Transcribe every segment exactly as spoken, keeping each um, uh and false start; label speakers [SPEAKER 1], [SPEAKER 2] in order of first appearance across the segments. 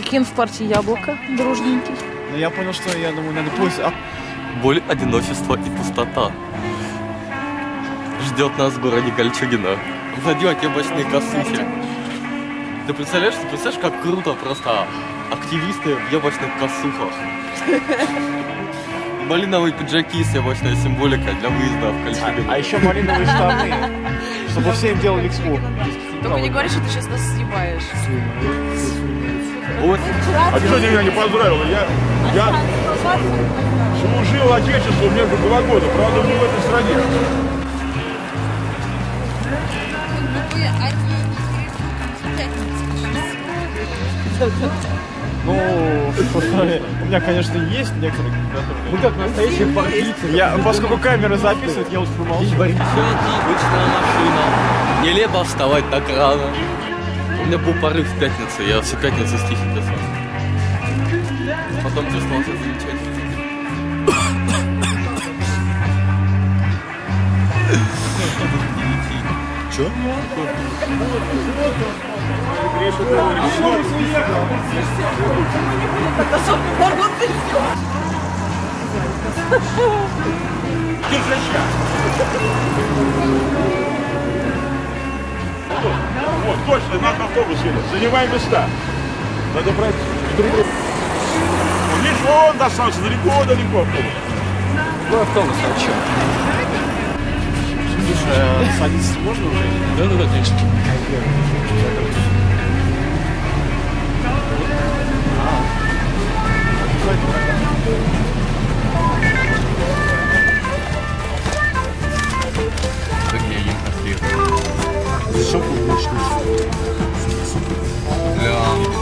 [SPEAKER 1] Кин в партии Яблоко, дружненький.
[SPEAKER 2] Ну я понял, что я думаю, надо пусть... А...
[SPEAKER 3] Боль, одиночество и пустота ждет нас в городе Кольчугино. Владимир ебочные косухи. Ты представляешь, ты представляешь, как круто просто активисты в ебочных косухах. Малиновые пиджаки с ебочной символикой для выезда в Кольчугино.
[SPEAKER 2] А, а еще малиновые штаны, чтобы все им делали экспо.
[SPEAKER 1] Только не говори, что ты сейчас нас снимаешь.
[SPEAKER 3] Вот.
[SPEAKER 4] А ты что ты меня не поздравила? Я, я служил Отечеству мне уже два года, правда, не в этой стране.
[SPEAKER 2] Ну, у меня, конечно, есть некоторые, которые...
[SPEAKER 3] Мы как настоящие партийцы.
[SPEAKER 2] Я, поскольку камера записывает, я лучше помолчу.
[SPEAKER 3] Обычная машина. Нелепо вставать так рано. У меня был порыв в пятницу, я всю пятницу стихи писал. Потом чувствовал себя замечательно. Чё?
[SPEAKER 4] Вот, точно, надо автобус едет. Занимай места. Надо брать друг друга. Видишь, вон достался, далеко-далеко автобус.
[SPEAKER 3] Ну, автобус, а чё?
[SPEAKER 2] Слушай, садиться можно уже?
[SPEAKER 3] Да, да, да, конечно. Как я ем котлеты.
[SPEAKER 2] Шоку вышли.
[SPEAKER 3] Для...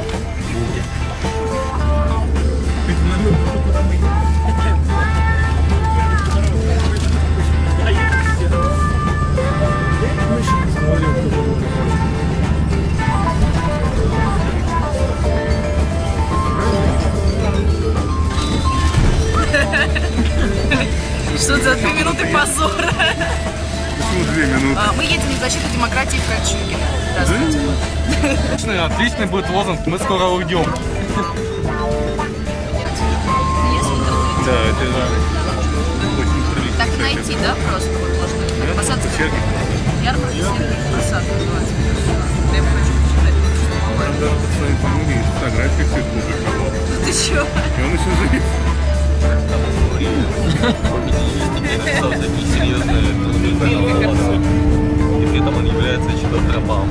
[SPEAKER 1] Что за две минуты позора?
[SPEAKER 4] Почему две минуты?
[SPEAKER 1] Мы едем в защиту демократии в Кольчугино. Здравствуйте.
[SPEAKER 3] Отличный, отличный будет лозунг, мы скоро уйдем.
[SPEAKER 4] Да, это очень прилично.
[SPEAKER 1] Так найти, да, просто вот можно? Посадка. Ярмарка Сергиев Посад называется. Я хочу почитать.
[SPEAKER 4] Даже под своей фамилией фотографии все публиковал.
[SPEAKER 1] Ты чё?
[SPEAKER 4] И он еще жив.
[SPEAKER 3] Серьезная и при этом он является чудо-тропом.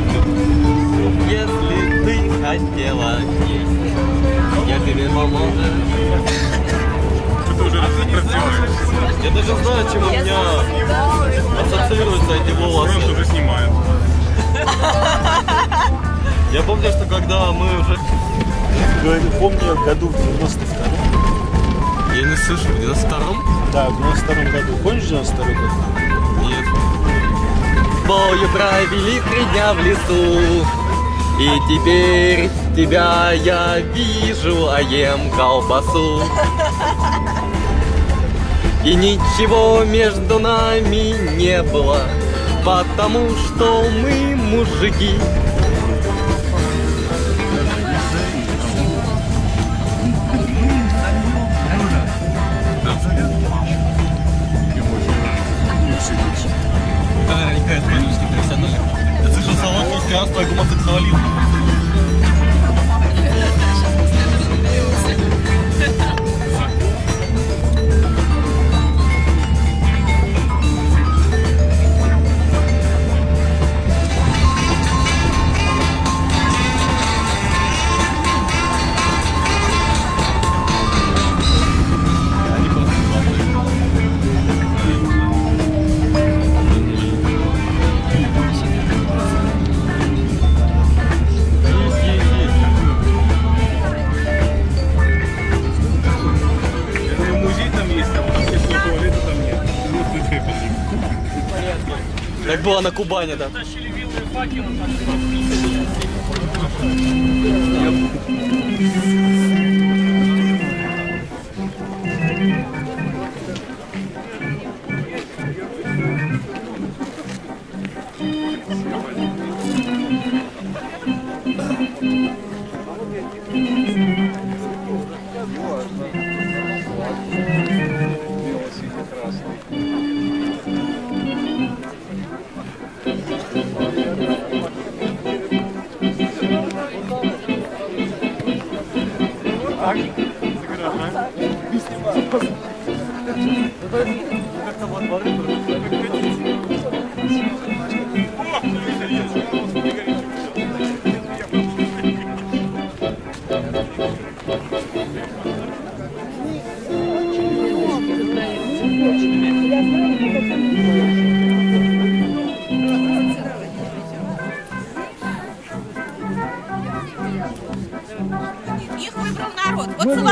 [SPEAKER 3] Если ты хотела есть, я тебе помогу.
[SPEAKER 4] Это уже раздеваешься.
[SPEAKER 3] Я даже знаю, чем у меня ассоциируются эти волосы.
[SPEAKER 4] Просто уже снимают.
[SPEAKER 3] Я помню, что когда мы уже...
[SPEAKER 2] Помню, году в девяносто втором.
[SPEAKER 3] Я не слышу, в девяносто втором?
[SPEAKER 2] Да, в девяносто втором году. Помнишь девяносто второй год?
[SPEAKER 3] Нет. Бою провели три дня в лесу, и теперь тебя я вижу, а ем колбасу. И ничего между нами не было, потому что мы мужики. Наверняка это политический профессионализм. Я слышал слова христианства и гомосексуализм. Так было на Кубани, да.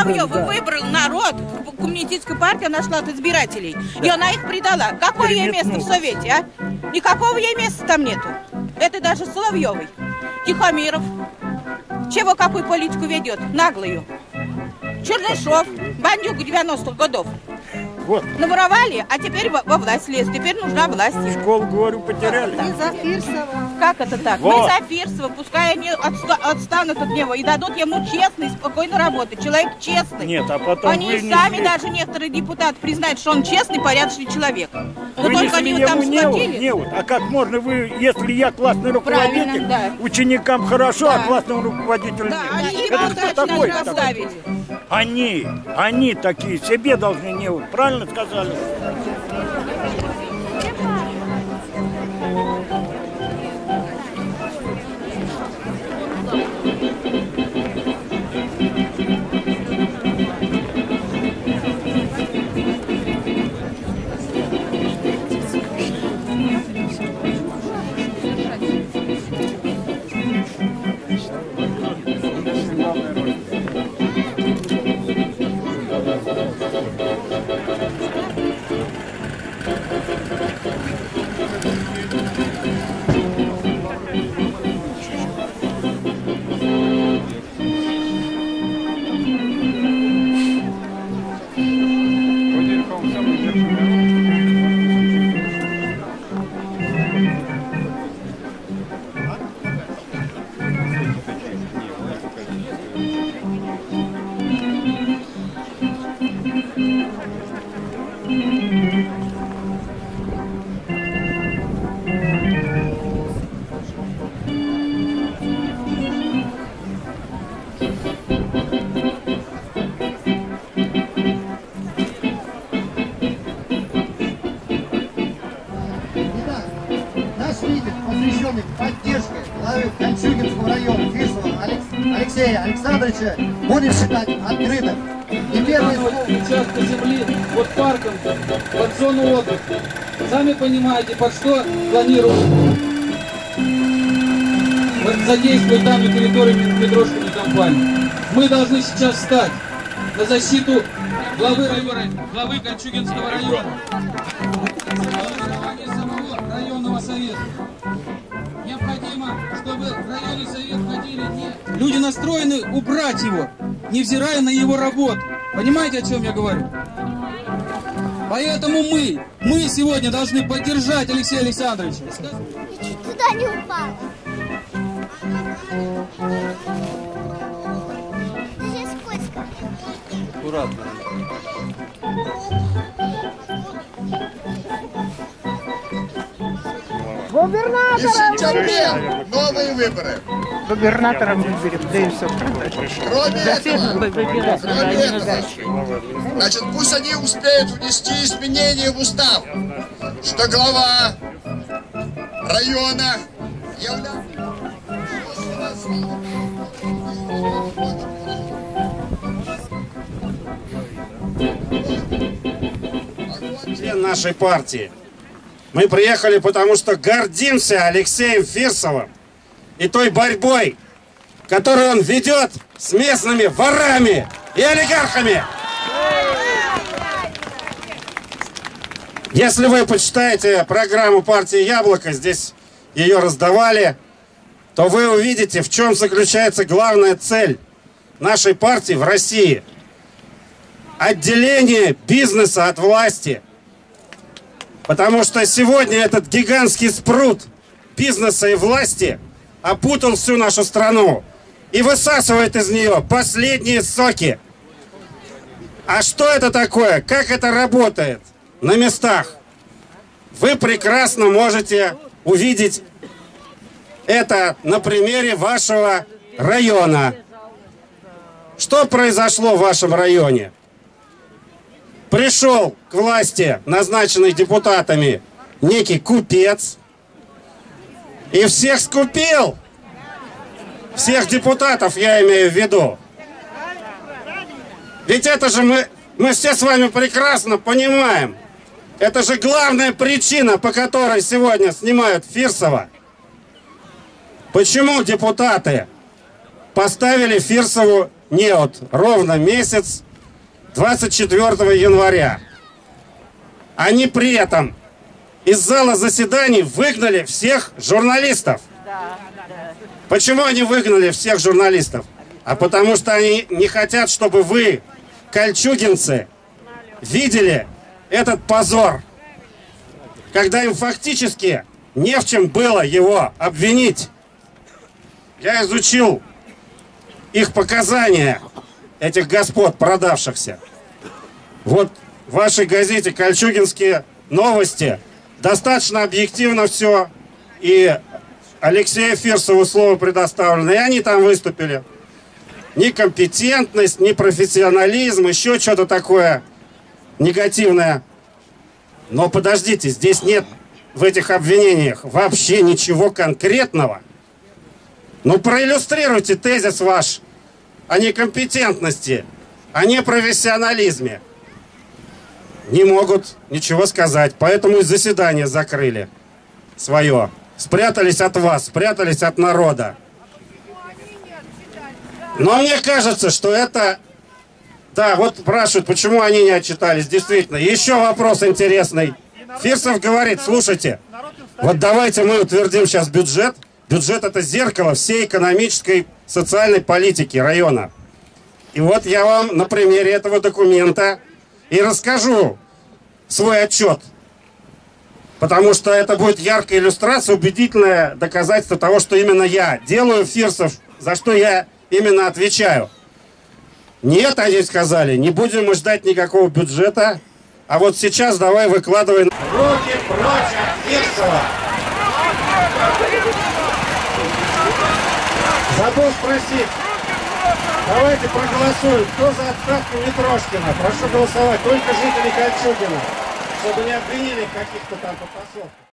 [SPEAKER 5] Соловьев выбрал народ, коммунистическая партия нашла от избирателей, и она их предала. Какое ей место в Совете, а? Никакого ей места там нету. Это даже Соловьевой. Тихомиров. Чего какую политику ведет? Наглую. Чернышов, бандюга девяностых годов.
[SPEAKER 2] Вот.
[SPEAKER 5] Наворовали, а теперь во, во власть лез. Теперь нужна власть.
[SPEAKER 2] Школу, говорю, потеряли.
[SPEAKER 5] Да. За Фирсова. Как это так? Вот. Мы за Фирсова. Пускай они отста отстанут от него и дадут ему честный, спокойно работать. Человек честный.
[SPEAKER 2] Нет, а потом
[SPEAKER 5] они сами, даже некоторые депутаты, признают, что он честный, порядочный человек. Но
[SPEAKER 2] вы
[SPEAKER 5] только они его там схватили.
[SPEAKER 2] Не вот. А как можно вы, если я классный руководитель, да. ученикам хорошо, да. а классному руководителю
[SPEAKER 5] да,
[SPEAKER 2] нет.
[SPEAKER 5] Они
[SPEAKER 2] Это кто такой?
[SPEAKER 5] такой?
[SPEAKER 2] Они, они такие, себе должны не вот. Правильно сказали?
[SPEAKER 6] Поддержкой главы Кольчугинского района Фирсова Алексея Александровича будет считать открытым. И первый
[SPEAKER 7] участка земли под парком, под зону отдыха. Сами понимаете, под что планируют задействовать там на территории метрошковой компании. Мы должны сейчас встать на защиту главы района, главы Кольчугинского района, самого районного совета. Необходимо, чтобы районный совет входили не... Люди настроены убрать его, невзирая на его работу. Понимаете, о чем я говорю? Поэтому мы, мы сегодня должны поддержать Алексея Александровича.
[SPEAKER 8] Чуть туда не упал. Здесь скользко.
[SPEAKER 3] Аккуратно.
[SPEAKER 6] И в сентябре новые выборы.
[SPEAKER 9] Губернатором выберем, да и все.
[SPEAKER 6] Кроме этого, кроме этого, значит, пусть они успеют внести изменения в устав, что глава района является...
[SPEAKER 10] Член нашей партии. Мы приехали, потому что гордимся Алексеем Фирсовым и той борьбой, которую он ведет с местными ворами и олигархами. Если вы почитаете программу партии «Яблоко», здесь ее раздавали, то вы увидите, в чем заключается главная цель нашей партии в России. Отделение бизнеса от власти. Потому что сегодня этот гигантский спрут бизнеса и власти опутал всю нашу страну и высасывает из нее последние соки. А что это такое? Как это работает на местах? Вы прекрасно можете увидеть это на примере вашего района. Что произошло в вашем районе? Пришел к власти, назначенный депутатами, некий купец, и всех скупил. Всех депутатов я имею в виду. Ведь это же мы, мы все с вами прекрасно понимаем. Это же главная причина, по которой сегодня снимают Фирсова. Почему депутаты поставили Фирсову неуд ровно месяц, двадцать четвёртого января. Они при этом из зала заседаний выгнали всех журналистов. Почему они выгнали всех журналистов? А потому что они не хотят, чтобы вы, кольчугинцы, видели этот позор, когда им фактически не в чем было его обвинить. Я изучил их показания, этих господ, продавшихся. Вот в вашей газете «Кольчугинские новости» достаточно объективно все, и Алексею Фирсову слово предоставлено, и они там выступили. Ни компетентность, ни профессионализм, еще что-то такое негативное. Но подождите, здесь нет в этих обвинениях вообще ничего конкретного. Ну проиллюстрируйте тезис ваш о некомпетентности, о непрофессионализме. Не могут ничего сказать, поэтому и заседание закрыли свое. Спрятались от вас, спрятались от народа. Но мне кажется, что это... Да, вот спрашивают, почему они не отчитались. Действительно, еще вопрос интересный. Фирсов говорит, слушайте, вот давайте мы утвердим сейчас бюджет. Бюджет — это зеркало всей экономической, социальной политики района. И вот я вам на примере этого документа и расскажу свой отчет. Потому что это будет яркая иллюстрация, убедительное доказательство того, что именно я делаю, Фирсов, за что я именно отвечаю. Нет, они сказали, не будем мы ждать никакого бюджета, а вот сейчас давай выкладывай. Руки прочь от Фирсова! Забыл спросить. Давайте проголосуем. Кто за отставку Митрошкина? Прошу голосовать. Только жители Кольчугина. Чтобы не обвинили в каких-то там потасовках.